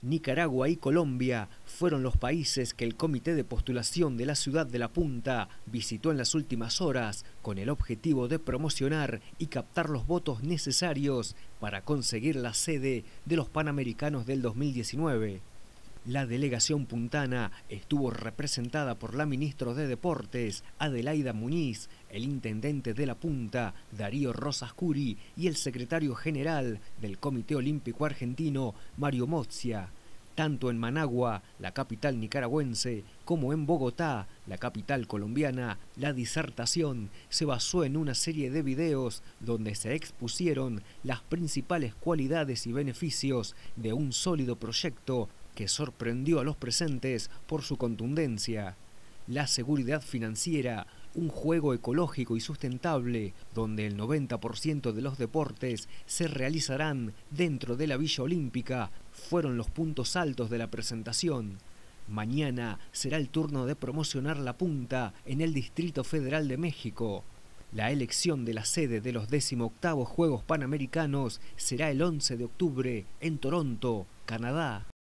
Nicaragua y Colombia fueron los países que el Comité de Postulación de la ciudad de La Punta visitó en las últimas horas con el objetivo de promocionar y captar los votos necesarios para conseguir la sede de los Panamericanos del 2019. La delegación puntana estuvo representada por la ministra de Deportes, Adelaida Muñiz, el intendente de La Punta, Darío Rosas Curi, y el secretario general del Comité Olímpico Argentino, Mario Mozia. Tanto en Managua, la capital nicaragüense, como en Bogotá, la capital colombiana, la disertación se basó en una serie de videos donde se expusieron las principales cualidades y beneficios de un sólido proyecto que sorprendió a los presentes por su contundencia. La seguridad financiera, un juego ecológico y sustentable, donde el 90% de los deportes se realizarán dentro de la Villa Olímpica, fueron los puntos altos de la presentación. Mañana será el turno de promocionar La Punta en el Distrito Federal de México. La elección de la sede de los 18º Juegos Panamericanos será el 11 de octubre en Toronto, Canadá.